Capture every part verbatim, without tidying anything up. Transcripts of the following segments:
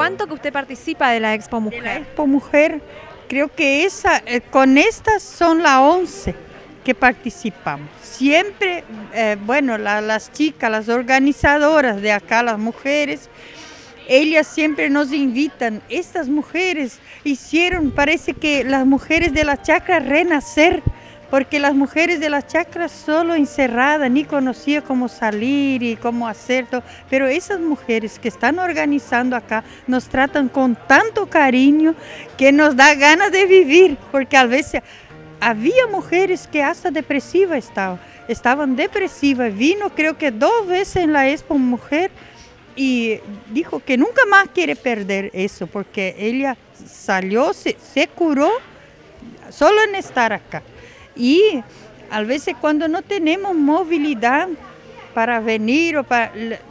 cuánto que usted participa de la Expo Mujer? De la Expo Mujer, creo que esa, eh, con estas son las once que participamos. Siempre, eh, bueno, la, las chicas, las organizadoras de acá, las mujeres, ellas siempre nos invitan. Estas mujeres hicieron, parece que las mujeres de la chacra renacer, porque las mujeres de la chacra solo encerradas, ni conocían cómo salir y cómo hacer todo. Pero esas mujeres que están organizando acá nos tratan con tanto cariño que nos da ganas de vivir, porque a veces había mujeres que hasta depresivas estaban, estaban depresivas. Vino creo que dos veces en la Expo Mujer y dijo que nunca más quiere perder eso, porque ella salió, se, se curó solo en estar acá. Y a veces cuando no tenemos movilidad para venir o para...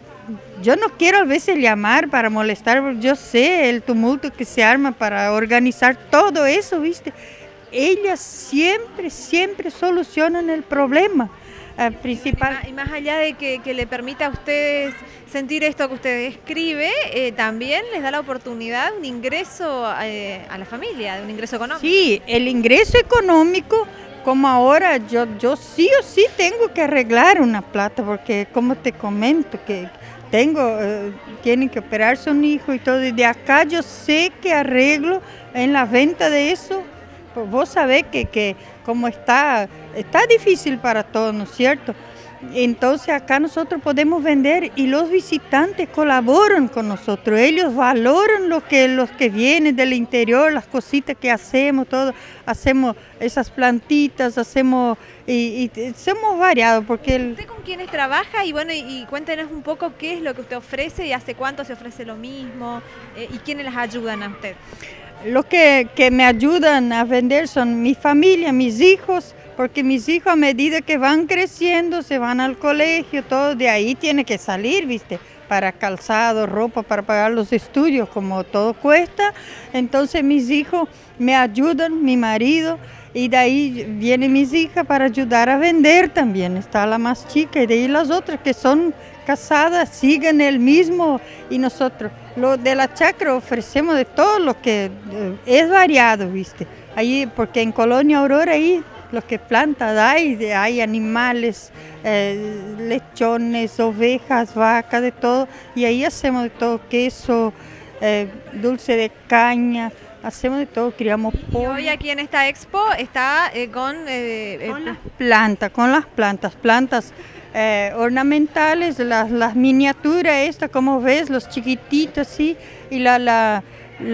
Yo no quiero a veces llamar para molestar, porque yo sé el tumulto que se arma para organizar todo eso, ¿viste? Ellas siempre, siempre solucionan el problema eh, principal. Y más allá de que, que le permita a ustedes sentir esto que usted describe, eh, también les da la oportunidad de un ingreso eh, a la familia, de un ingreso económico. Sí, el ingreso económico, como ahora yo, yo sí o sí tengo que arreglar una plata, porque como te comento, que tengo, eh, tienen que operarse un hijo y todo, y de acá yo sé que arreglo en la venta de eso. Pues vos sabés que, que como está, está difícil para todos, ¿no es cierto? Entonces acá nosotros podemos vender y los visitantes colaboran con nosotros, ellos valoran lo que, los que vienen del interior, las cositas que hacemos, todo, hacemos esas plantitas, hacemos y, y somos variados porque... El... ¿Usted con quiénes trabaja? Y bueno, y, y cuéntenos un poco qué es lo que usted ofrece y hace cuánto se ofrece lo mismo eh, y quiénes las ayudan a usted. Los que, que me ayudan a vender son mi familia, mis hijos, porque mis hijos a medida que van creciendo, se van al colegio, todo de ahí tiene que salir, ¿viste? Para calzado, ropa, para pagar los estudios, como todo cuesta. Entonces mis hijos me ayudan, mi marido, y de ahí vienen mis hijas para ayudar a vender también. Está la más chica y de ahí las otras que son casadas, siguen el mismo, y nosotros, lo de la chacra ofrecemos de todo lo que eh, es variado, ¿viste? Ahí, porque en Colonia Aurora ahí lo que plantan hay, hay animales, eh, lechones, ovejas, vacas, de todo, y ahí hacemos de todo, queso, eh, dulce de caña, hacemos de todo, criamos pollo. Y hoy aquí en esta expo está eh, con... Eh, con las plantas, con las plantas, plantas eh, ornamentales, las, las miniaturas estas, como ves, los chiquititos, sí, y la, la,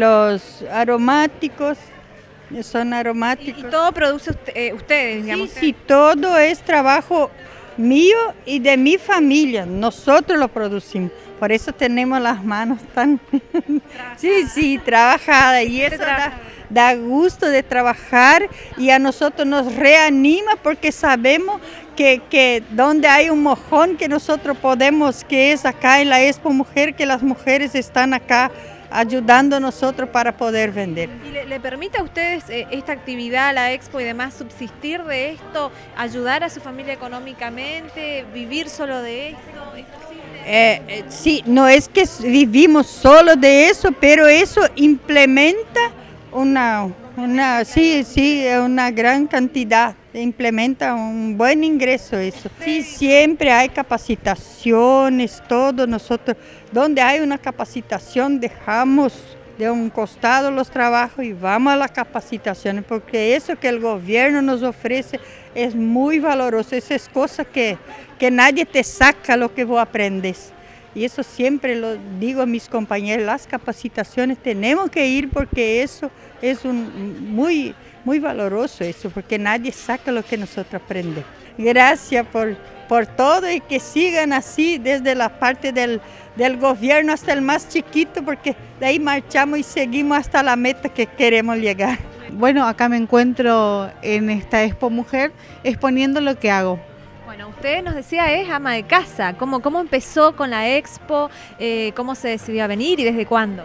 los aromáticos. Son aromáticos. ¿Y, y todo produce usted, eh, ustedes, digamos? Sí, sí, todo es trabajo mío y de mi familia. Nosotros lo producimos. Por eso tenemos las manos tan... sí, sí, trabajadas. Y eso da, da gusto de trabajar y a nosotros nos reanima porque sabemos que, que donde hay un mojón que nosotros podemos, que es acá en la Expo Mujer, que las mujeres están acá ayudando a nosotros para poder vender. ¿Y le, le permite a ustedes eh, esta actividad, la expo y demás, subsistir de esto, ayudar a su familia económicamente, vivir solo de esto? ¿Es posible? Eh, eh, sí, no es que vivimos solo de eso, pero eso implementa una, una, sí, sí, una gran cantidad, implementa un buen ingreso eso. Sí, siempre hay capacitaciones, todo nosotros, donde hay una capacitación dejamos de un costado los trabajos y vamos a las capacitaciones, porque eso que el gobierno nos ofrece es muy valoroso, esa es cosa que, que nadie te saca lo que vos aprendes. Y eso siempre lo digo a mis compañeros, las capacitaciones tenemos que ir porque eso es un, muy, muy valoroso, eso, porque nadie saca lo que nosotros aprendemos. Gracias por, por todo y que sigan así desde la parte del, del gobierno hasta el más chiquito, porque de ahí marchamos y seguimos hasta la meta que queremos llegar. Bueno, acá me encuentro en esta Expo Mujer exponiendo lo que hago. Bueno, usted nos decía es ama de casa. ¿Cómo, cómo empezó con la expo? Eh, ¿Cómo se decidió a venir y desde cuándo?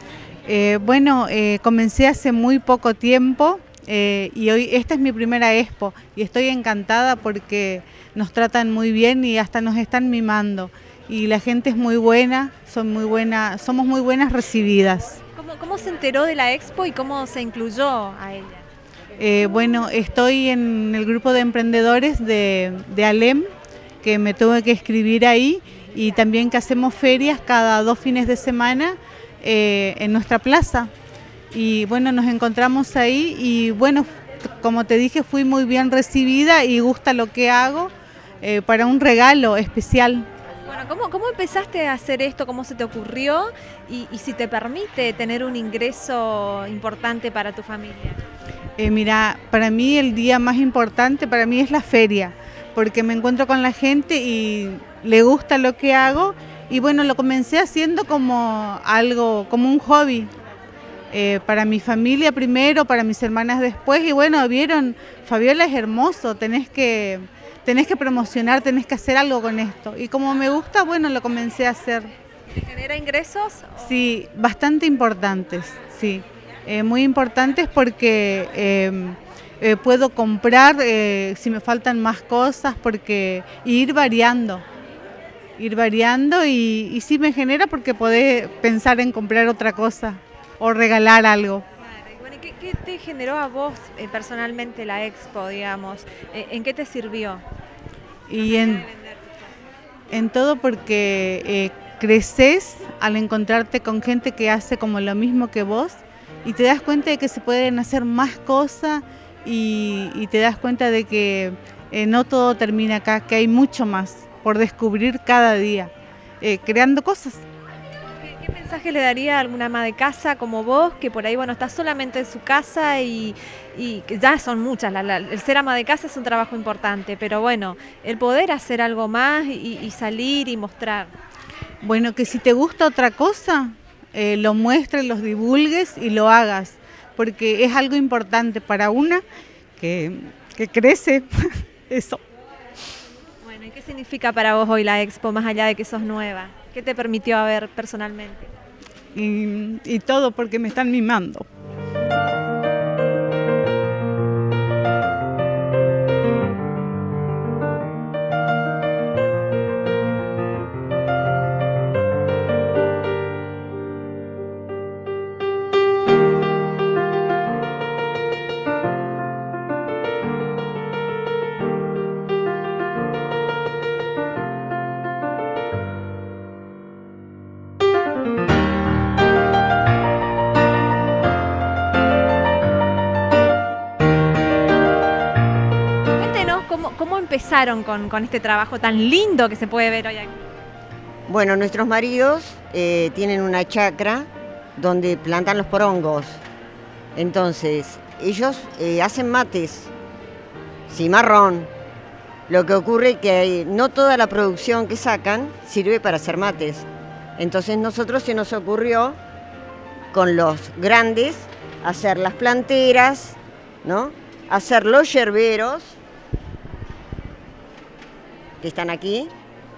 Eh, bueno, eh, comencé hace muy poco tiempo eh, y hoy esta es mi primera expo y estoy encantada porque nos tratan muy bien y hasta nos están mimando. y la gente es muy buena, son muy buena, somos muy buenas recibidas. ¿Cómo, cómo se enteró de la expo y cómo se incluyó a ella? Eh, bueno, estoy en el grupo de emprendedores de, de ALEM, que me tuve que escribir ahí, y también que hacemos ferias cada dos fines de semana eh, en nuestra plaza. Y bueno, nos encontramos ahí y bueno, como te dije, fui muy bien recibida y gusta lo que hago eh, para un regalo especial. Bueno, ¿cómo, cómo empezaste a hacer esto? ¿Cómo se te ocurrió? Y, y si te permite tener un ingreso importante para tu familia. Eh, mira, para mí el día más importante para mí es la feria, porque me encuentro con la gente y le gusta lo que hago y bueno, lo comencé haciendo como algo, como un hobby. Eh, para mi familia primero, para mis hermanas después y bueno, vieron, Fabiola es hermoso, tenés que, tenés que promocionar, tenés que hacer algo con esto y como me gusta, bueno, lo comencé a hacer. ¿Te genera ingresos? Sí, bastante importantes, sí. Eh, muy importantes porque eh, eh, puedo comprar eh, si me faltan más cosas porque y ir variando, ir variando y, y sí me genera porque podés pensar en comprar otra cosa o regalar algo. Claro, y bueno, ¿qué, ¿qué te generó a vos eh, personalmente la expo, digamos? Eh, ¿En qué te sirvió? Y en, en todo porque eh, creces al encontrarte con gente que hace como lo mismo que vos y te das cuenta de que se pueden hacer más cosas y, y te das cuenta de que eh, no todo termina acá, que hay mucho más por descubrir cada día, eh, creando cosas. ¿Qué, ¿Qué mensaje le daría a alguna ama de casa como vos, que por ahí bueno está solamente en su casa y, y que ya son muchas, la, la, el ser ama de casa es un trabajo importante, pero bueno, el poder hacer algo más y, y salir y mostrar? Bueno, que si te gusta otra cosa, Eh, lo muestres, los divulgues y lo hagas, porque es algo importante para una que, que crece, eso. Bueno, ¿y qué significa para vos hoy la expo, más allá de que sos nueva? ¿Qué te permitió ver personalmente? Y, y todo porque me están mimando. ¿Cómo empezaron con, con este trabajo tan lindo que se puede ver hoy aquí? Bueno, nuestros maridos eh, tienen una chacra donde plantan los porongos. Entonces, ellos eh, hacen mates, cimarrón. Lo que ocurre es que no toda la producción que sacan sirve para hacer mates. Entonces, nosotros se nos ocurrió, con los grandes, hacer las planteras, ¿no? Hacer los yerberos, que están aquí,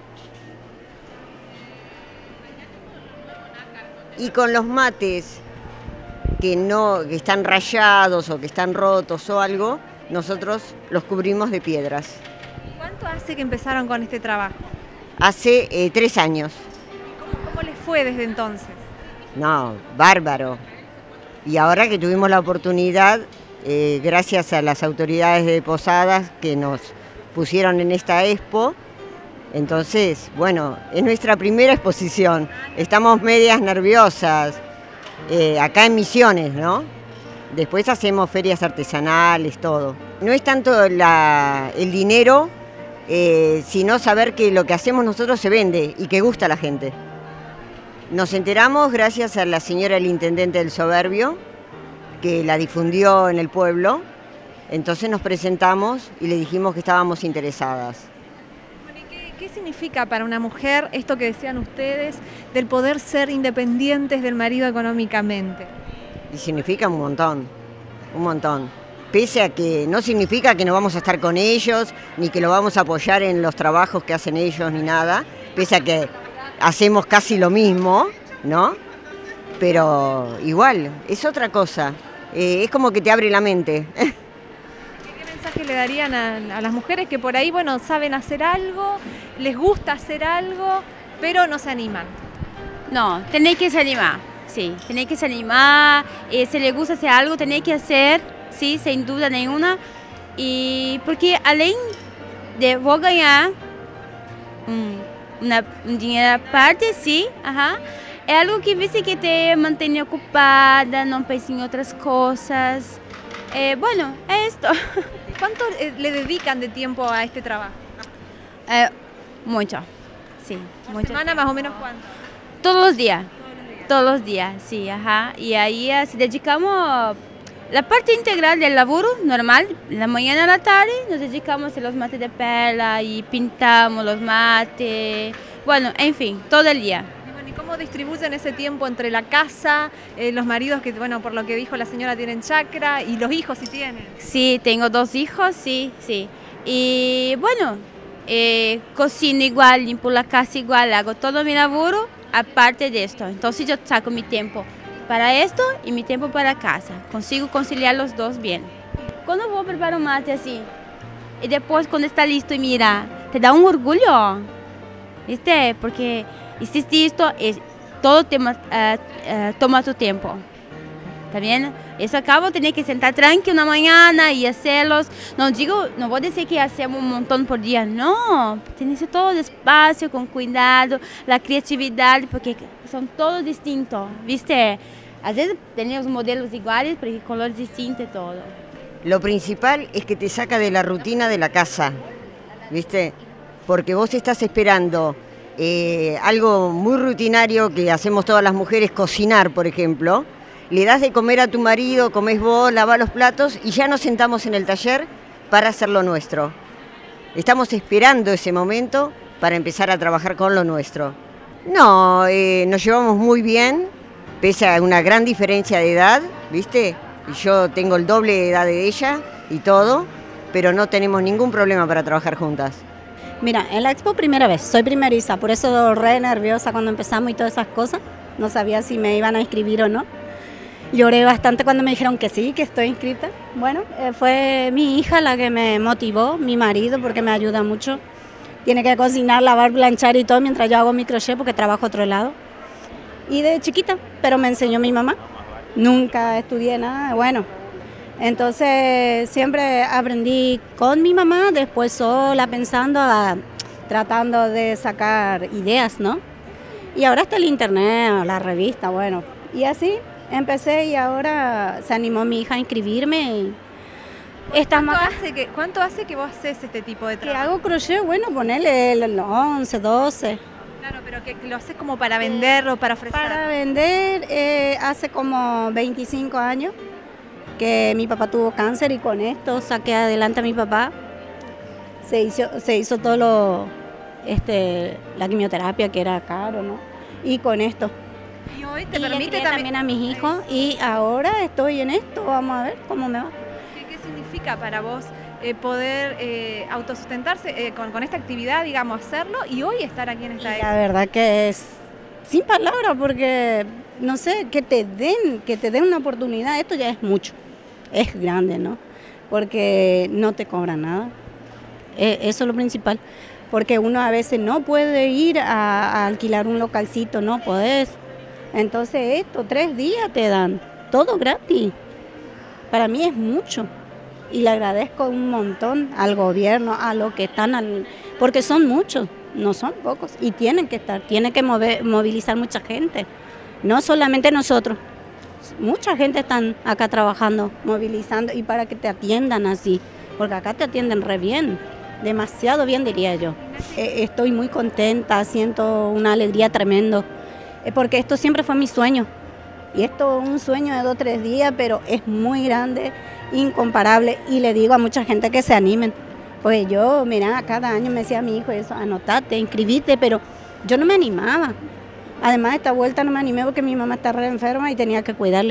y con los mates que no que están rayados o que están rotos o algo, nosotros los cubrimos de piedras. ¿Cuánto hace que empezaron con este trabajo? Hace eh, tres años. ¿Cómo, cómo les fue desde entonces? No, bárbaro. Y ahora que tuvimos la oportunidad, eh, gracias a las autoridades de Posadas que nos pusieron en esta expo, entonces, bueno, es nuestra primera exposición, estamos medias nerviosas, eh, acá en Misiones, ¿no? Después hacemos ferias artesanales, todo. No es tanto la, el dinero, eh, sino saber que lo que hacemos nosotros se vende y que gusta a la gente. Nos enteramos gracias a la señora el intendente del Soberbio, que la difundió en el pueblo. Entonces nos presentamos y le dijimos que estábamos interesadas. Bueno, ¿y qué, qué significa para una mujer esto que decían ustedes del poder ser independientes del marido económicamente? Y significa un montón, un montón. Pese a que no significa que no vamos a estar con ellos, ni que lo vamos a apoyar en los trabajos que hacen ellos, ni nada. Pese a que hacemos casi lo mismo, ¿no? Pero igual, es otra cosa. Eh, es como que te abre la mente. ¿Qué le darían a, a las mujeres que por ahí, bueno, saben hacer algo, les gusta hacer algo pero no se animan. No, tenéis que se animar, sí, tenéis que se animar, eh, si le gusta hacer algo, tenéis que hacer, sí, sin duda ninguna, y porque além de vos ganar um, una, un dinero aparte, sí, ajá, es algo que dice que te mantiene ocupada, no piensa en otras cosas, eh, bueno, es esto. ¿Cuánto eh, le dedican de tiempo a este trabajo? Eh, mucho, sí, ¿Por mucho. semana más o menos cuánto? Todos los días, todos los días, sí, ajá. Y ahí eh, si dedicamos la parte integral del laburo normal, la mañana a la tarde, nos dedicamos a los mates de perla y pintamos los mates, bueno, en fin, todo el día. Y bueno, ¿y cómo distribuyen ese tiempo entre la casa, eh, los maridos que, bueno, por lo que dijo la señora tienen chacra y los hijos si tienen? Sí, tengo dos hijos, sí, sí. Y bueno, eh, cocino igual, limpo la casa igual, hago todo mi laburo aparte de esto. Entonces yo saco mi tiempo para esto y mi tiempo para casa. Consigo conciliar los dos bien. Cuando voy a preparar un mate así, y después cuando está listo y mira, te da un orgullo, ¿viste? Porque hiciste esto, es, todo te, uh, uh, toma tu tiempo. ¿Está bien? Eso acabo, tener que sentar tranquilo una mañana y hacerlos. No digo, no voy a decir que hacemos un montón por día, no. Tienes todo despacio, con cuidado, la creatividad, porque son todos distintos, ¿viste? A veces tenemos modelos iguales, pero hay colores distintos y todo. Lo principal es que te saca de la rutina de la casa, ¿viste? Porque vos estás esperando eh, algo muy rutinario que hacemos todas las mujeres, cocinar, por ejemplo. Le das de comer a tu marido, comés vos, lavás los platos y ya nos sentamos en el taller para hacer lo nuestro. Estamos esperando ese momento para empezar a trabajar con lo nuestro. No, eh, nos llevamos muy bien, pese a una gran diferencia de edad, ¿viste? Yo tengo el doble de edad de ella y todo, pero no tenemos ningún problema para trabajar juntas. Mira, en la expo primera vez, soy primeriza, por eso re nerviosa cuando empezamos y todas esas cosas. No sabía si me iban a inscribir o no. Lloré bastante cuando me dijeron que sí, que estoy inscrita. Bueno, eh, fue mi hija la que me motivó, mi marido, porque me ayuda mucho. Tiene que cocinar, lavar, planchar y todo mientras yo hago mi crochet porque trabajo a otro lado. Y de chiquita, pero me enseñó mi mamá. Nunca estudié nada, bueno. Entonces siempre aprendí con mi mamá, después sola pensando, a, tratando de sacar ideas, ¿no? Y ahora está el internet, la revista, bueno. Y así empecé y ahora se animó mi hija a inscribirme. Y ¿Cuánto, hace que, ¿Cuánto hace que vos haces este tipo de trabajo? Que hago crochet, bueno, ponele el once, doce. Claro, pero que lo haces como para vender o para ofrecer. Para vender eh, hace como veinticinco años que mi papá tuvo cáncer y con esto saqué adelante a mi papá. Se hizo, se hizo todo lo, este, la quimioterapia que era caro, ¿no? Y con esto. Y hoy te y permite también... también a mis hijos y ahora estoy en esto, vamos a ver cómo me va. ¿Qué, qué significa para vos eh, poder eh, autosustentarse eh, con, con esta actividad, digamos, hacerlo y hoy estar aquí en esta expo? La verdad que es sin palabras porque, no sé, que te den, que te den una oportunidad, esto ya es mucho, es grande, ¿no? Porque no te cobran nada, eh, eso es lo principal, porque uno a veces no puede ir a, a alquilar un localcito, no podés. Entonces esto, tres días te dan, todo gratis. Para mí es mucho y le agradezco un montón al gobierno, a los que están, al, porque son muchos, no son pocos y tienen que estar, tienen que mover, movilizar mucha gente, no solamente nosotros, mucha gente están acá trabajando, movilizando y para que te atiendan así, porque acá te atienden re bien, demasiado bien diría yo. Eh, estoy muy contenta, siento una alegría tremenda. Porque esto siempre fue mi sueño, y esto es un sueño de dos o tres días, pero es muy grande, incomparable, y le digo a mucha gente que se animen, pues yo, mira, cada año me decía a mi hijo eso, anotate, inscribite, pero yo no me animaba, además esta vuelta no me animé porque mi mamá está re enferma y tenía que cuidarle,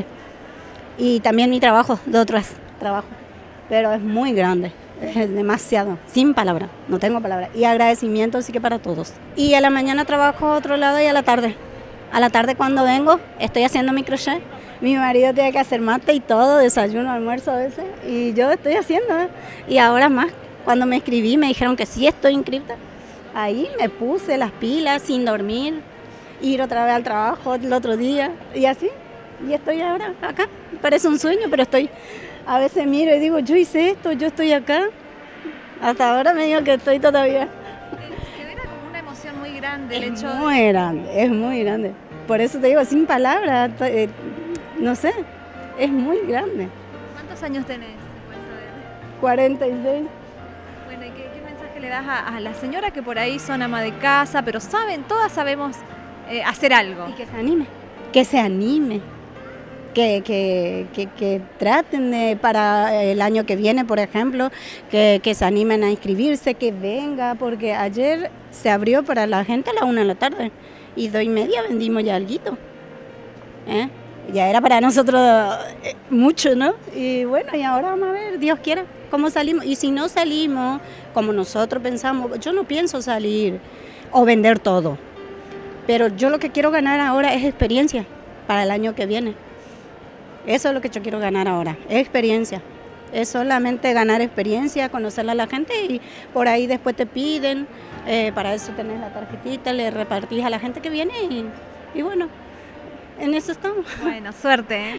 y también mi trabajo, de otras trabajos, pero es muy grande. Es demasiado, sin palabras, no tengo palabras, y agradecimiento sí que para todos. Y a la mañana trabajo a otro lado y a la tarde. A la tarde cuando vengo, estoy haciendo mi crochet. Mi marido tiene que hacer mate y todo, desayuno, almuerzo a veces, y yo estoy haciendo. ¿eh? Y ahora más, cuando me inscribí me dijeron que sí estoy inscrita, Ahí me puse las pilas sin dormir, ir otra vez al trabajo el otro día y así. Y estoy ahora acá. Parece un sueño, pero estoy... A veces miro y digo, yo hice esto, yo estoy acá. Hasta ahora me digo que estoy todavía. Genera como una emoción muy grande el Es hecho de... muy grande, es muy grande. Por eso te digo, sin palabras, eh, no sé, es muy grande. ¿Cuántos años tenés? ¿Se puede saber? cuarenta y seis. Bueno, ¿y qué, qué mensaje le das a, a las señoras que por ahí son ama de casa, pero saben, todas sabemos eh, hacer algo? Y que se anime, que se anime. Que, que, que, que traten de, para el año que viene, por ejemplo, que, que se animen a inscribirse, que venga, porque ayer se abrió para la gente a la una de la tarde y dos y media vendimos ya alguito. ¿Eh? Ya era para nosotros eh, mucho, ¿no? Y bueno, y ahora vamos a ver, Dios quiera, cómo salimos. Y si no salimos como nosotros pensamos, yo no pienso salir o vender todo, pero yo lo que quiero ganar ahora es experiencia para el año que viene. Eso es lo que yo quiero ganar ahora, experiencia. Es solamente ganar experiencia, conocerle a la gente y por ahí después te piden, eh, para eso tenés la tarjetita, le repartís a la gente que viene y, y bueno, en eso estamos. Bueno, suerte, ¿eh?